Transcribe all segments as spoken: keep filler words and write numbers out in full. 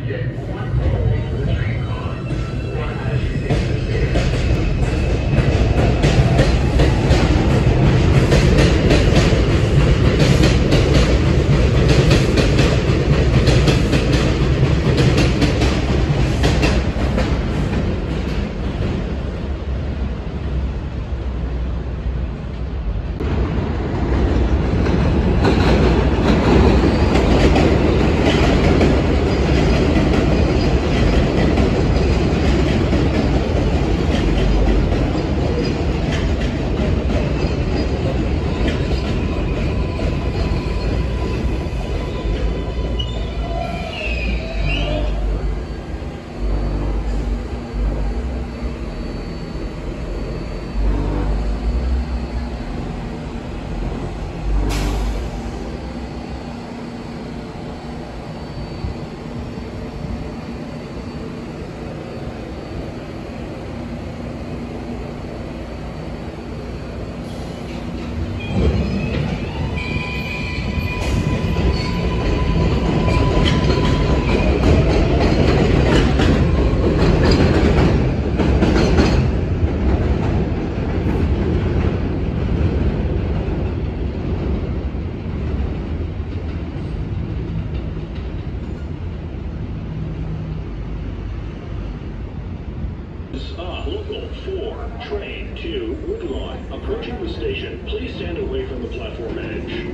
Stop local four, train to Woodlawn. Approaching the station, please stand away from the platform edge.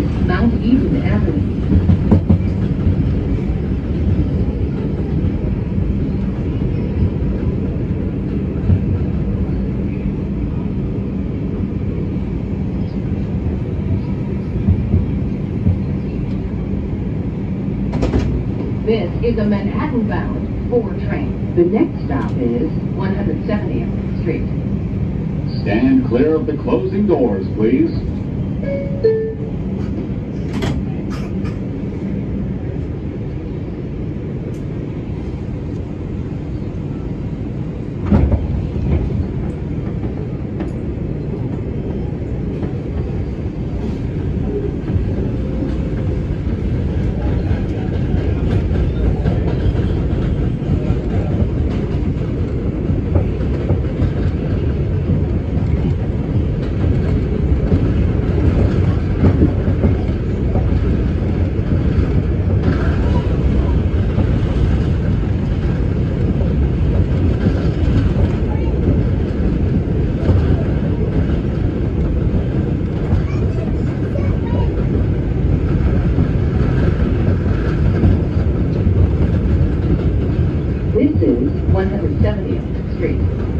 Mount Eden Avenue. This is a Manhattan-bound four train. The next stop is one hundred seventieth Street. Stand clear of the closing doors, please. This is one hundred seventieth Street.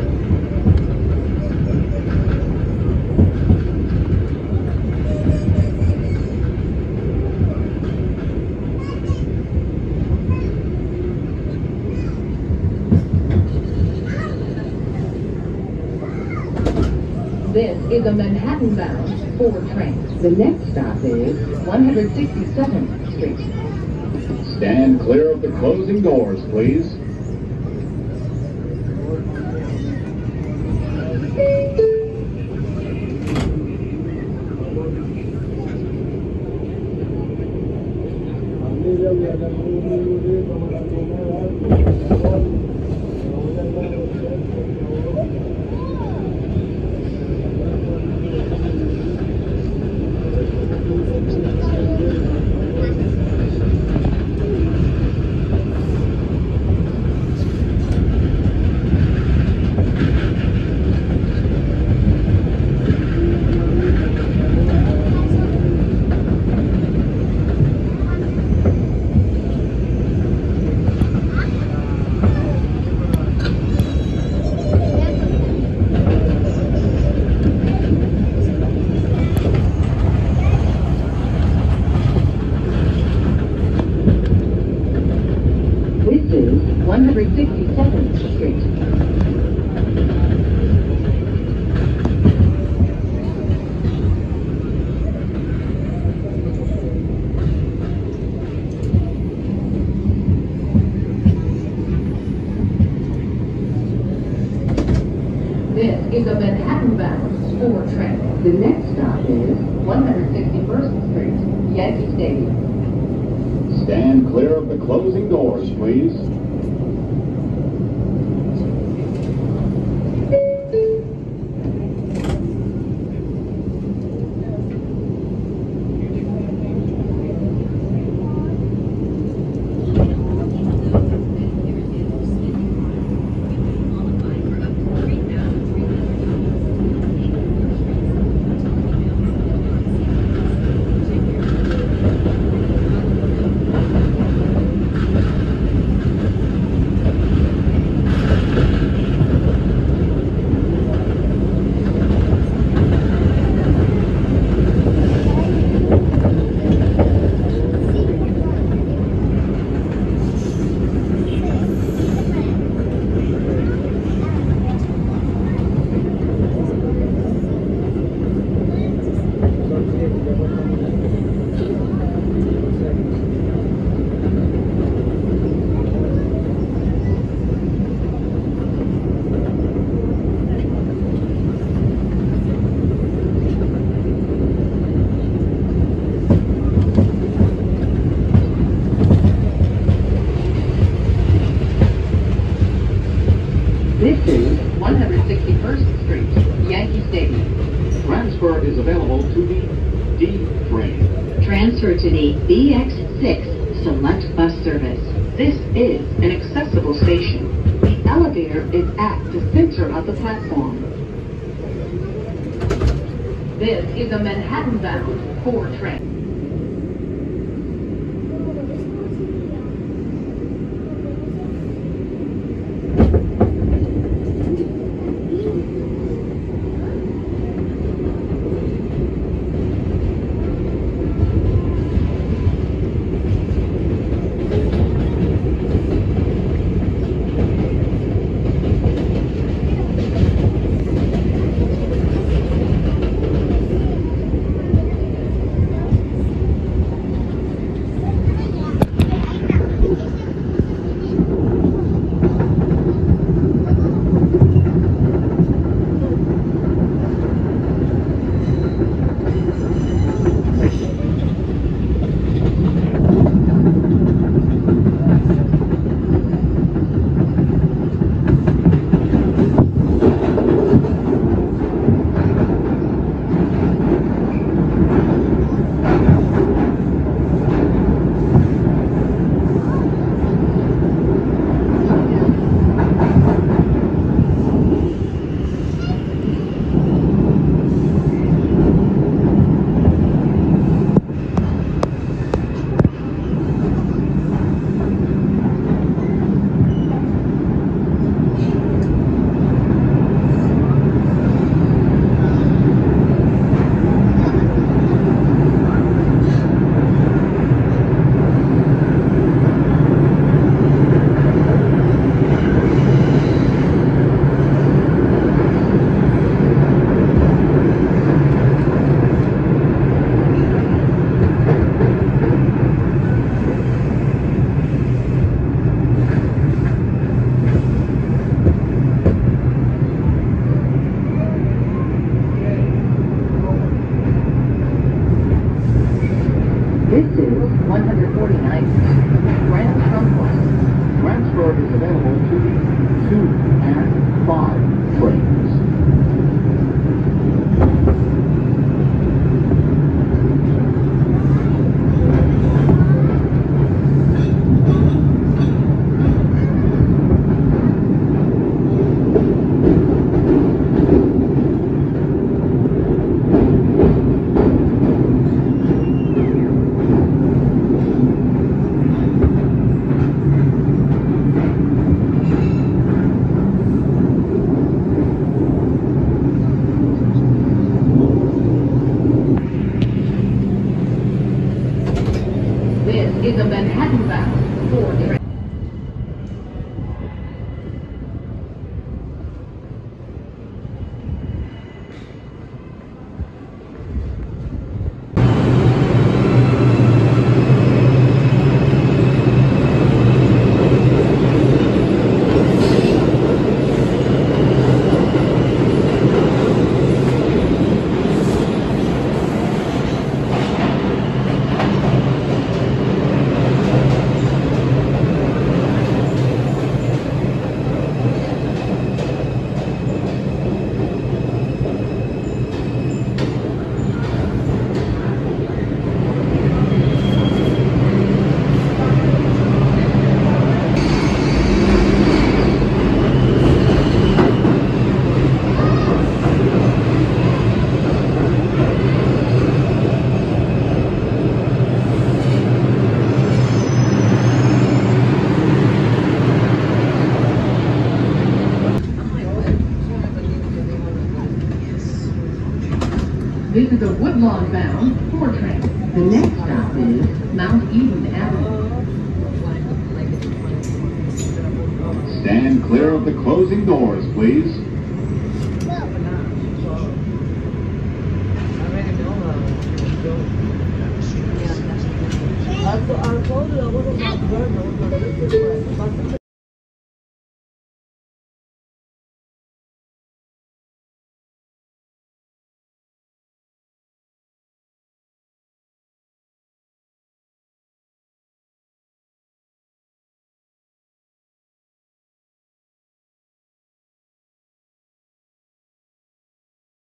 This is a Manhattan-bound four train. The next stop is one hundred sixty-seventh Street. Stand clear of the closing doors, please. one hundred sixty-seventh Street. This is a Manhattan-bound four train. The next stop is one hundred sixty-first Street, Yankee Stadium. Stand clear of the closing doors, please. This is one hundred sixty-first Street, Yankee Stadium. Transfer is available to the D train. Transfer to the B X six Select Bus Service. This is an accessible station. The elevator is at the center of the platform. This is a Manhattan-bound four train. one forty-nine. Grand Concourse. Transfer is available to the two and five trains. This is a Manhattan-bound four train. This is a Woodlawn-bound four train. The next stop is Mount Eden Avenue. Stand clear of the closing doors, please. I told you I wasn't going to burn. I was going to